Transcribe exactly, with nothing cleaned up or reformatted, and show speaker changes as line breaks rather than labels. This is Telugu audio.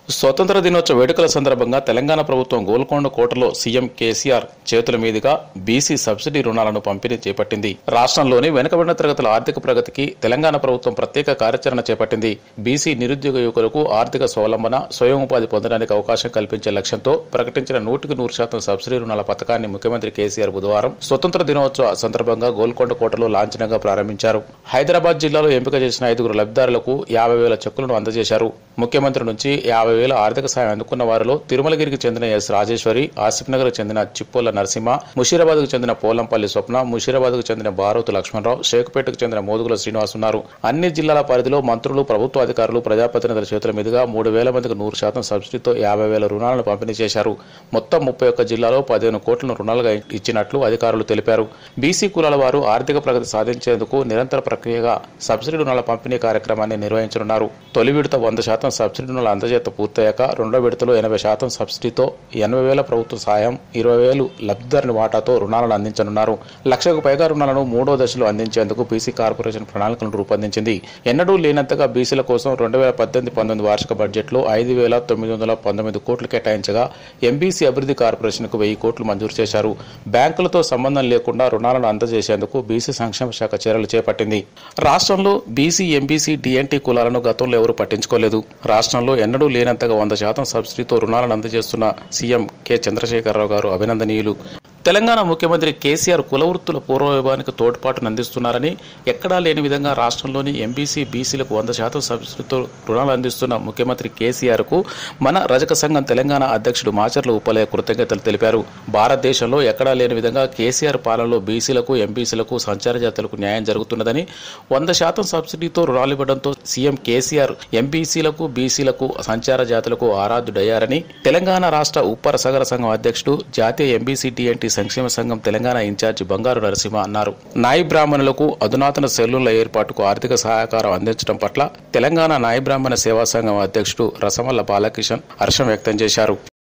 స్వతంత్ర దినోత్సవ వేడుకల సందర్భంగా తెలంగాణ ప్రభుత్వం గోల్కొండ కోటలో సీఎం కేసీఆర్ చేతుల మీదుగా బీసీ సబ్సిడీ రుణాలను పంపిణీ చేపట్టింది. రాష్ట్రంలోని వెనుకబడిన తరగతుల ఆర్థిక ప్రగతికి తెలంగాణ ప్రభుత్వం ప్రత్యేక కార్యాచరణ చేపట్టింది. బీసీ నిరుద్యోగ యువకులకు ఆర్థిక స్వావలంబన, స్వయం ఉపాధి పొందడానికి అవకాశం కల్పించే లక్ష్యంతో ప్రకటించిన నూటికి నూరు శాతం సబ్సిడీ రుణాల పథకాన్ని ముఖ్యమంత్రి కేసీఆర్ బుధవారం స్వతంత్ర దినోత్సవ సందర్భంగా గోల్కొండ కోటలో లాంఛనంగా ప్రారంభించారు. హైదరాబాద్ జిల్లాలో ఎంపిక చేసిన ఐదుగురు లబ్ధిదారులకు యాభై వేల చెక్కులను అందజేశారు. ముఖ్యమంత్రి నుంచి యాభై వేల ఆర్థిక సాయం అందుకున్న వారిలో తిరుమలగిరికి చెందిన ఎస్ రాజేశ్వరి, ఆసిఫ్ నగర్ చెందిన చిప్పోల నరసింహ, ముషీరాబాద్ కు చెందిన పోలంపల్లి స్వప్న, ముషీరాబాద్ కు చెందిన బారోతు లక్ష్మణరావు, షేకుపేటకు చెందిన మోదుగుల శ్రీనివాస్ ఉన్నారు. అన్ని జిల్లాల పరిధిలో మంత్రులు, ప్రభుత్వ అధికారులు, ప్రజాప్రతినిధుల చేతుల మీదుగా మూడు వేల మందికి నూరు శాతం సబ్సిడీతో యాభై వేల రుణాలను పంపిణీ చేశారు. మొత్తం ముప్పై ఒక్క జిల్లాలో పదిహేను కోట్లను రుణాలుగా ఇచ్చినట్లు అధికారులు తెలిపారు. బీసీ కులాల వారు ఆర్థిక ప్రగతి సాధించేందుకు నిరంతర ప్రక్రియగా సబ్సిడీ రుణాల పంపిణీ కార్యక్రమాన్ని నిర్వహించనున్నారు. తొలి విడత వంద శాతం సబ్సిడీ రుణాల అందజేత పూర్తయ్యాక రెండో విడతలో ఎనభై శాతం సబ్సిడీతో ఎనభై వేల ప్రభుత్వ సాయం, ఇరవై వేలు లబ్ధిదారుని వాటాతో రుణాలను అందించనున్నారు. లక్షకు పైగా రుణాలను మూడో దశలో అందించేందుకు బీసీ కార్పొరేషన్ ప్రణాళికలను రూపొందించింది. ఎన్నడూ లేనంతగా బీసీల కోసం రెండు వేల పద్దెనిమిది పంతొమ్మిది వార్షిక బడ్జెట్లో ఐదు వేల తొమ్మిది వందల పంతొమ్మిది కోట్లు కేటాయించగా ఎంబీసీ అభివృద్ధి కార్పొరేషన్కు వెయ్యి కోట్లు మంజూరు చేశారు. బ్యాంకులతో సంబంధం లేకుండా రుణాలను అందజేసేందుకు బీసీ సంక్షేమ శాఖ చర్యలు చేపట్టింది. రాష్ట్రంలో బీసీ, ఎంబీసీ, డీఎన్టీ కులాలను గతంలో ఎవరూ పట్టించుకోలేదు. రాష్ట్రంలో ఎన్నడూ లేనంతగా వంద శాతం సబ్సిడీతో రుణాలను అందజేస్తున్న సీఎం కె చంద్రశేఖరరావు గారు అభినందనీయులు. తెలంగాణ ముఖ్యమంత్రి కేసీఆర్ కులవృత్తుల పూర్వవైభవానికి తోడ్పాటును అందిస్తున్నారని, ఎక్కడా లేని విధంగా రాష్ట్రంలోని ఎంబీసీ, బీసీలకు వంద శాతం సబ్సిడీతో రుణాలు అందిస్తున్న ముఖ్యమంత్రి కేసీఆర్ కు మన రజక సంఘం తెలంగాణ అధ్యక్షుడు మాచర్ల ఉప్పలయ్య కృతజ్ఞతలు తెలిపారు. భారతదేశంలో ఎక్కడా లేని విధంగా కేసీఆర్ పాలనలో బీసీలకు, ఎంబీసీలకు, సంచార జాతులకు న్యాయం జరుగుతున్నదని, వంద శాతం సబ్సిడీతో రుణాలు ఇవ్వడంతో సీఎం కేసీఆర్ ఎంబీసీలకు, బీసీలకు, సంచార జాతులకు ఆరాధ్యుడయ్యారని తెలంగాణ రాష్ట్ర ఉప్పర సగర సంఘం అధ్యక్షుడు, జాతీయ ఎంబీసీ డిఎన్టీ సంక్షేమ సంఘం తెలంగాణ ఇన్ఛార్జి బంగారు నరసింహ అన్నారు. నాయి బ్రాహ్మణులకు అధునాతన సెల్లుల ఏర్పాటుకు ఆర్థిక సహకారం అందించడం పట్ల తెలంగాణ నాయి బ్రాహ్మణ సేవా సంఘం అధ్యక్షుడు రసమల్ల బాలకిషన్ హర్షం వ్యక్తం చేశారు.